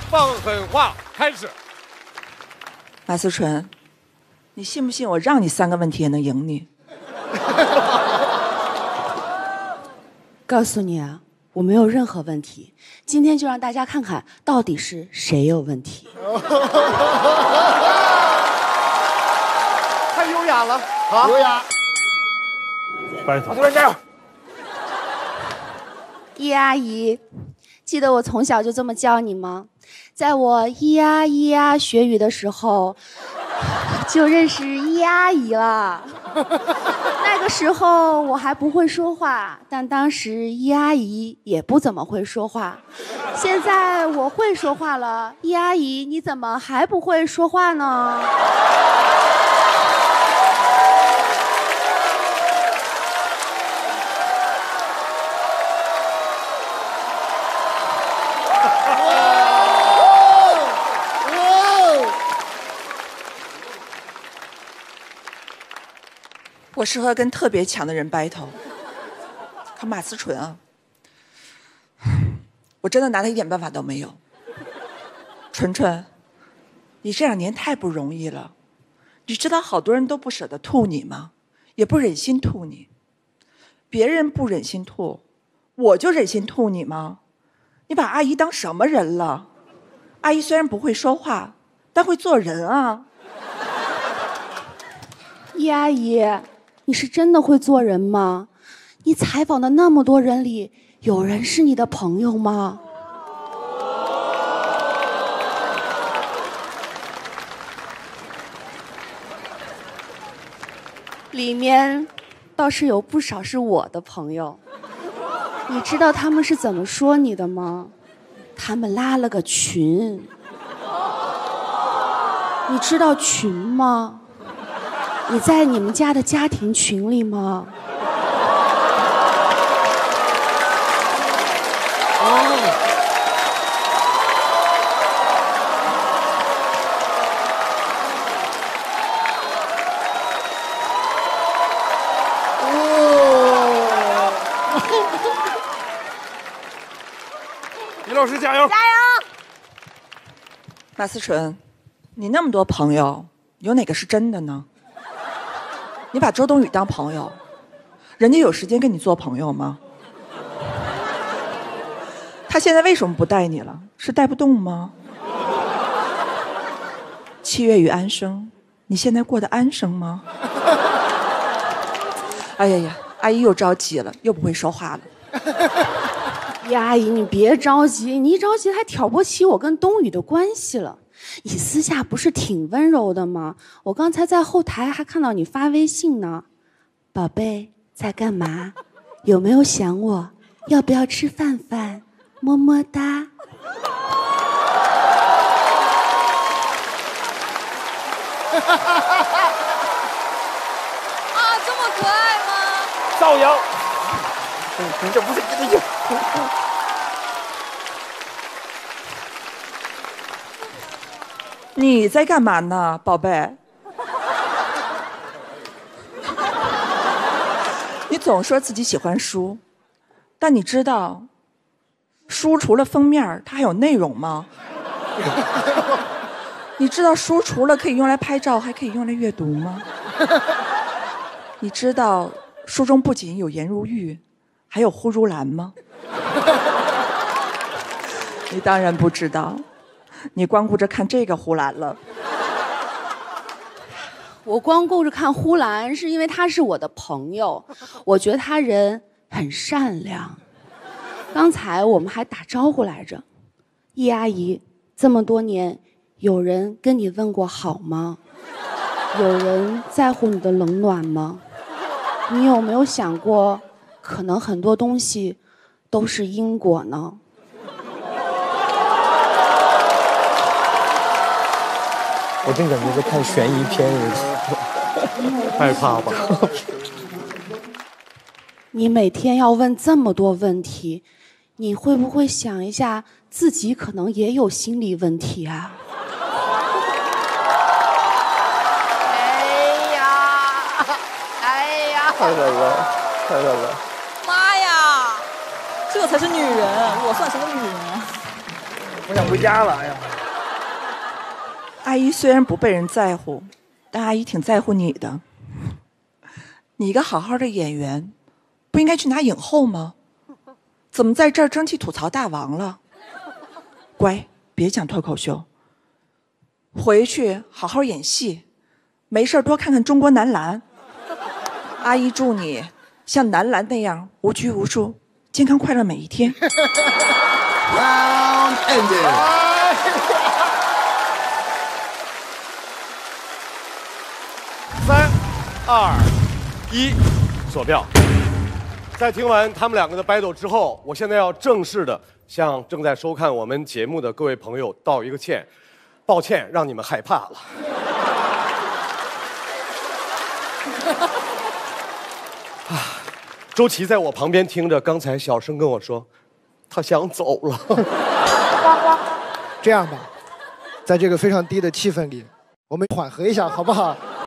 放狠话开始。 马思纯，你信不信我让你3个问题也能赢你？ 告诉你啊，我没有任何问题。今天就让大家看看到底是谁有问题。 太优雅了，好， 优雅。 班主任加油！ 叶阿姨，记得我从小就这么叫你吗？在我咿呀咿呀学语的时候，就认识叶阿姨了。那个时候我还不会说话，但当时叶阿姨也不怎么会说话。现在我会说话了，叶阿姨你怎么还不会说话呢？ 我适合跟特别强的人 battle。可马思纯啊，我真的拿他一点办法都没有。纯纯，你这2年太不容易了，你知道好多人都不舍得吐你吗？也不忍心吐你。别人不忍心吐，我就忍心吐你吗？你把阿姨当什么人了？阿姨虽然不会说话，但会做人啊。 叶阿姨，你是真的会做人吗？你采访的那么多人里，有人是你的朋友吗？里面倒是有不少是我的朋友。你知道他们是怎么说你的吗？他们拉了个群。你知道群吗？你在你们家的家庭群里吗？ 李老师加油！ 加油！ 马思纯，你那么多朋友，有哪个是真的呢？你把周冬雨当朋友，人家有时间跟你做朋友吗？他现在为什么不带你了？是带不动吗？7月与安生，你现在过得安生吗？哎呀呀，阿姨又着急了，又不会说话了。 叶阿姨，你别着急，你一着急还挑拨起我跟冬雨的关系了。你私下不是挺温柔的吗？我刚才在后台还看到你发微信呢。宝贝，在干嘛？有没有想我？要不要吃饭饭？么么哒。 啊，这么可爱吗？ 造谣！ 这不是这个。你在干嘛呢，宝贝？你总说自己喜欢书，但你知道，书除了封面，它还有内容吗？你知道书除了可以用来拍照，还可以用来阅读吗？你知道书中不仅有颜如玉，还有呼如兰吗？你当然不知道，你光顾着看这个呼兰了。 我光顾着看呼兰，是因为他是我的朋友，我觉得他人很善良。刚才我们还打招呼来着。叶阿姨，这么多年，有人跟你问过好吗？有人在乎你的冷暖吗？你有没有想过，可能很多东西都是因果呢？ 我真感觉在看悬疑片， 害怕吧？ 你每天要问这么多问题，你会不会想一下自己可能也有心理问题啊？ 哎呀， 太狠了，太狠了！ 妈呀！ 这才是女人，我算什么女人啊？ 我想回家了。哎呀， 阿姨虽然不被人在乎，但阿姨挺在乎你的。你一个好好的演员，不应该去拿影后吗？怎么在这儿争气吐槽大王了？乖，别讲脱口秀。回去好好演戏，没事多看看中国男篮。阿姨祝你像男篮那样无拘无束，健康快乐每一天。 Round ended。 3、2、1，锁票。在听完他们两个的 battle 之后，我现在要正式的向正在收看我们节目的各位朋友道一个歉，抱歉让你们害怕了。周琦在我旁边听着，刚才小声跟我说，他想走了。 这样吧，在这个非常低的气氛里，我们缓和一下，好不好？